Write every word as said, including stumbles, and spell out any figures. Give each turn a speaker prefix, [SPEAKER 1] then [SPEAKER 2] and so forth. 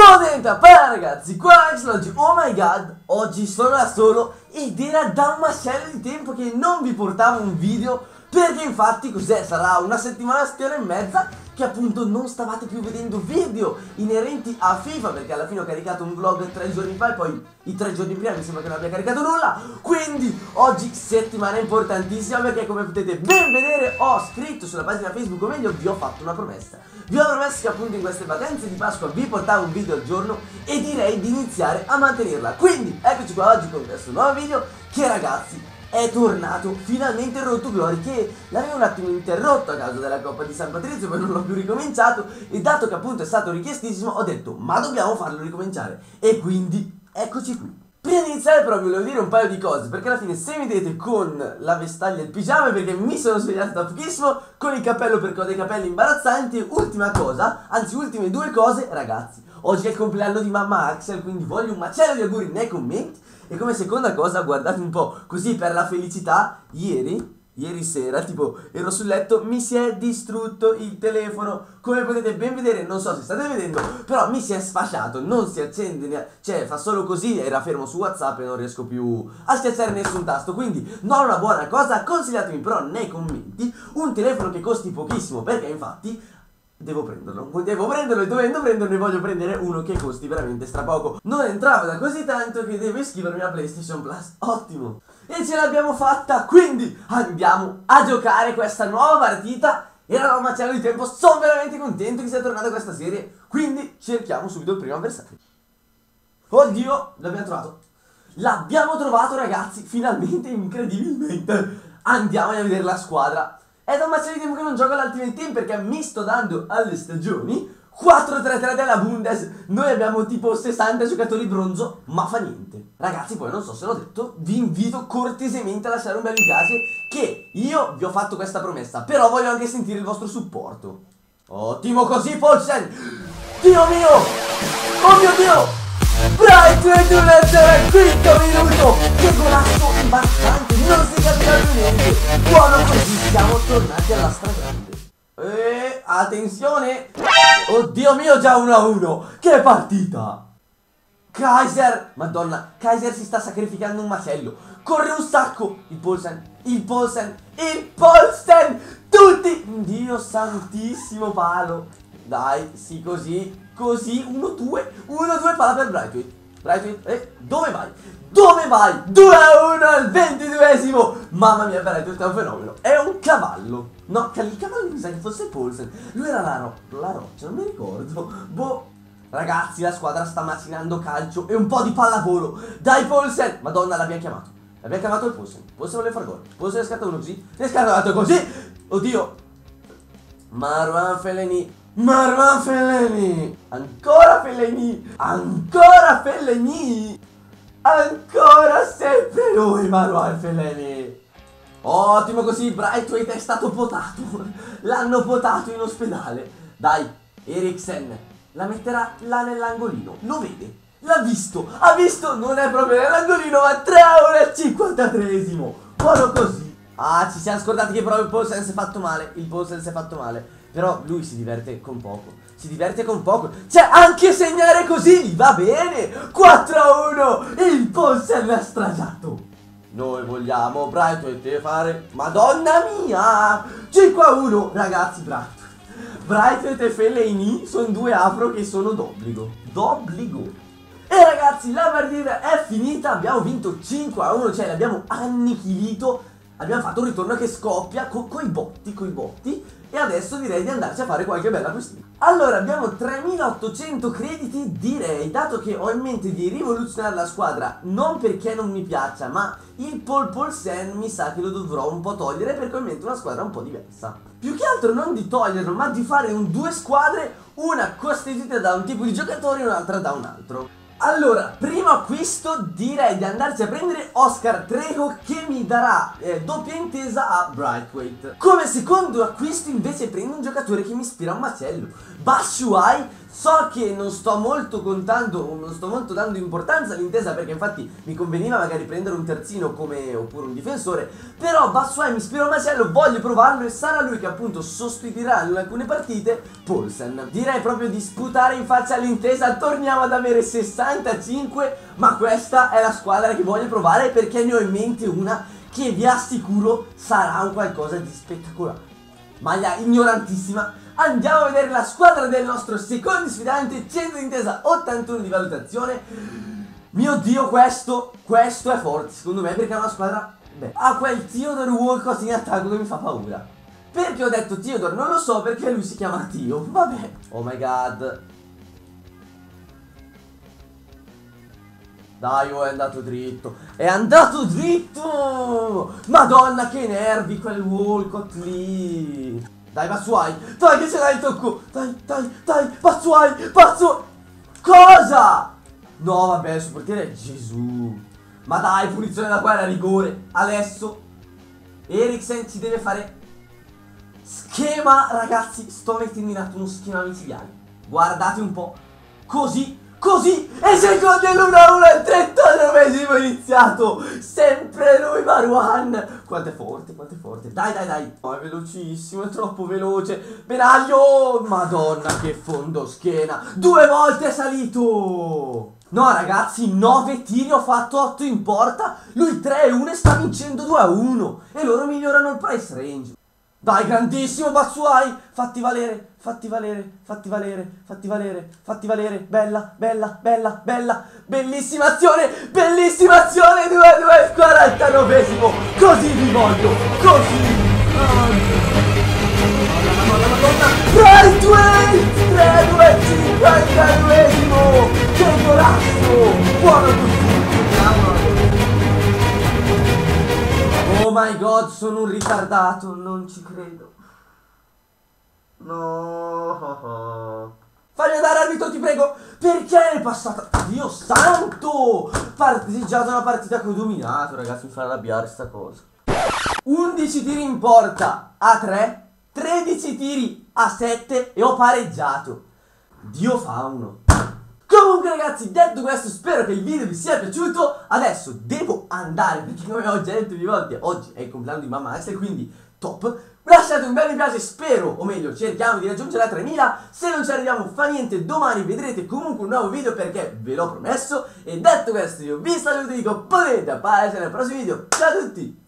[SPEAKER 1] Buonasera ragazzi, qua è oggi. Oh my god, oggi sono da solo ed era da un macello di tempo che non vi portavo un video, perché infatti cos'è? Sarà una settimana e mezza che appunto non stavate più vedendo video inerenti a FIFA, perché alla fine ho caricato un vlog tre giorni fa e poi i tre giorni prima mi sembra che non abbia caricato nulla. Quindi oggi settimana importantissima, perché come potete ben vedere ho scritto sulla pagina Facebook, o meglio vi ho fatto una promessa. Vi ho promesso che appunto in queste vacanze di Pasqua vi portavo un video al giorno e direi di iniziare a mantenerla. Quindi eccoci qua oggi con questo nuovo video che, ragazzi, è tornato finalmente Rotto Glory, che l'avevo un attimo interrotto a causa della Coppa di San Patrizio, poi non l'ho più ricominciato, e dato che appunto è stato richiestissimo ho detto ma dobbiamo farlo ricominciare, e quindi eccoci qui. Prima di iniziare però vi volevo dire un paio di cose, perché alla fine se mi vedete con la vestaglia e il pigiama perché mi sono svegliato da pochissimo, con il cappello perché ho dei capelli imbarazzanti, ultima cosa, anzi ultime due cose, ragazzi, oggi è il compleanno di mamma Axel, quindi voglio un macello di auguri nei commenti. E come seconda cosa, guardate un po', così per la felicità, ieri, ieri sera, tipo, ero sul letto, mi si è distrutto il telefono. Come potete ben vedere, non so se state vedendo, però mi si è sfasciato, non si accende, cioè fa solo così, era fermo su WhatsApp e non riesco più a schiacciare nessun tasto. Quindi non una buona cosa, consigliatemi però nei commenti un telefono che costi pochissimo, perché infatti devo prenderlo, devo prenderlo e dovendo prenderlo ne voglio prendere uno che costi veramente strapoco. Non entrava da così tanto che devo iscrivermi a PlayStation Plus, ottimo. E ce l'abbiamo fatta, quindi andiamo a giocare questa nuova partita. Era un macello di tempo, sono veramente contento che sia tornata questa serie, quindi cerchiamo subito il primo avversario. Oddio, l'abbiamo trovato. L'abbiamo trovato, ragazzi, finalmente, incredibilmente. Andiamo a vedere la squadra. È da un macello di tempo che non gioco all'Ultimate Team perché mi sto dando alle stagioni quattro tre tre della Bundes. Noi abbiamo tipo sessanta giocatori bronzo, ma fa niente. Ragazzi, poi non so se l'ho detto, vi invito cortesemente a lasciare un bel mi piace, che io vi ho fatto questa promessa, però voglio anche sentire il vostro supporto. Ottimo così, Paulsen. Dio mio, oh mio Dio, Brightweight al quinto minuto. Che golasso imbarazzante, non si capiva più niente. Buono così, siamo tornati alla stragrande. E attenzione, oddio mio, già uno a uno. Che partita. Kaiser, madonna, Kaiser si sta sacrificando un macello. Corre un sacco. Il Paulsen, il Paulsen, il Paulsen. Tutti, Dio santissimo, palo. Dai, sì, così, così, uno due, uno due, palla per Brightweight. Brightweight, eh, dove vai? Dove vai? due a uno al ventiduesimo. Mamma mia, Brightweight è un fenomeno. È un cavallo. No, il cavallo mi sa che fosse Paulsen. Lui era la, ro la roccia, non mi ricordo. Boh. Ragazzi, la squadra sta macinando calcio e un po' di pallavolo. Dai, Paulsen. Madonna, l'abbiamo chiamato. L'abbiamo chiamato il Paulsen. Paulsen vuole far gol. Paulsen è scattato uno così. È scattato così. Oddio. Marwan Fellaini. Marwan Fellaini. Ancora Fellaini. Ancora Fellaini. Ancora sempre lui, Marwan Fellaini. Ottimo così, Brightweight è stato potato. L'hanno potato in ospedale. Dai, Eriksen la metterà là nell'angolino. Lo vede, l'ha visto, ha visto, non è proprio nell'angolino, ma tre a uno al cinquantatreesimo. Buono così. Ah, ci siamo scordati che però il Paulsen si è fatto male. Il Paulsen si è fatto male. Però lui si diverte con poco. Si diverte con poco. Cioè, anche segnare così va bene. quattro a uno. Il Paulsen l'ha stragiato. Noi vogliamo Brightweight fare. Madonna mia. cinque a uno. Ragazzi, Brightweight Brightweight e Fellaini sono due afro che sono d'obbligo. D'obbligo. E ragazzi, la partita è finita. Abbiamo vinto cinque a uno. Cioè, l'abbiamo annichilito. Abbiamo fatto un ritorno che scoppia co coi botti, coi botti. E adesso direi di andarci a fare qualche bella questione. Allora, abbiamo tremilaottocento crediti. Direi, dato che ho in mente di rivoluzionare la squadra, non perché non mi piaccia, ma il Paul Paulsen mi sa che lo dovrò un po' togliere, perché ho in mente una squadra un po' diversa. Più che altro non di toglierlo, ma di fare un due squadre, una costituita da un tipo di giocatore e un'altra da un altro. Allora, primo acquisto direi di andarci a prendere Oscar Trejo, che mi darà eh, doppia intesa a Brightweight. Come secondo acquisto invece prendo un giocatore che mi ispira un macello, Batshuayi, So che non sto molto contando, non sto molto dando importanza all'intesa, perché infatti mi conveniva magari prendere un terzino come, oppure un difensore. Però Batshuayi mi ispira un macello, voglio provarlo e sarà lui che appunto sostituirà in alcune partite Poulsen. Direi proprio di sputare in faccia all'intesa, torniamo ad avere sessantacinque, ma questa è la squadra che voglio provare perché ne ho in mente una che vi assicuro sarà un qualcosa di spettacolare. Maglia ignorantissima. Andiamo a vedere la squadra del nostro secondo sfidante, cento di intesa, ottantuno di valutazione. Mio Dio, questo, questo è forte secondo me, perché è una squadra, beh, ha quel Theodore Walcott in attacco che mi fa paura. Perché ho detto Theodore? Non lo so, perché lui si chiama Tio, vabbè. Oh my god. Dai, oh, è andato dritto. È andato dritto! Madonna, che nervi quel Walcott lì. Dai, Batshuayi, dai che ce l'hai il tocco. Dai, dai, dai, Batshuayi, Batshuayi. Cosa? No, vabbè, il suo portiere è Gesù. Ma dai, punizione da qua era rigore. Adesso Eriksen ci deve fare schema, ragazzi. Sto mettendo in atto uno schema micidiale. Guardate un po'. Così. Così, e secondo l'uno a uno al trentonovesimo iniziato. Sempre lui Marouane. Quanto è forte, quanto è forte. Dai, dai, dai. No, è velocissimo, è troppo veloce. Benaglio. Madonna, che fondo schiena. Due volte è salito. No, ragazzi, nove tiri, ho fatto otto in porta. Lui tre a uno e sta vincendo due a uno. E loro migliorano il price range. Dai, grandissimo Batshuayi, fatti valere, fatti valere, fatti valere, fatti valere, fatti valere, bella, bella, bella, bella, bellissima azione, bellissima azione, due a due, quarantanovesimo, così vi voglio, così. Madonna, madonna, price range, tre a due, cinquantanovesimo, che golasso, buono così, mamma. Oh my god, sono un ritardato, non ci credo. No. Fagli andare arbitro, ti prego. Perché è passata? Dio santo! Parteggiato una partita che ho dominato, ragazzi, mi fa arrabbiare sta cosa. undici tiri in porta a tre, tredici tiri a sette e ho pareggiato. Dio fa uno. Comunque ragazzi, detto questo, spero che il video vi sia piaciuto. Adesso devo andare perché, come ho già detto più volte, oggi è il compleanno di mamma Axel, quindi top. Lasciate un bel mi piace, spero, o meglio cerchiamo di raggiungere la tremila. Se non ci arriviamo fa niente, domani vedrete comunque un nuovo video perché ve l'ho promesso. E detto questo io vi saluto e dico potete apparire nel prossimo video. Ciao a tutti!